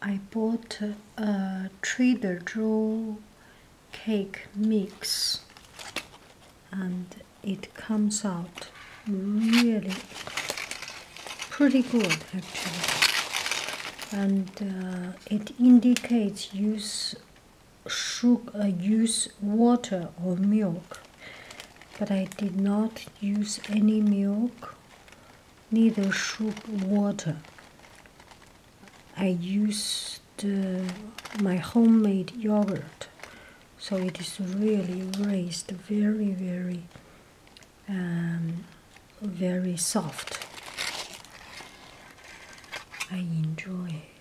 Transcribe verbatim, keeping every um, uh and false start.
I bought a Trader Joe cake mix, and it comes out really pretty good actually. And uh, it indicates use sugar, uh, use water or milk, but I did not use any milk, neither sugar, water. I used uh, my homemade yogurt, so it is really raised very, very, um, very soft. I enjoy it.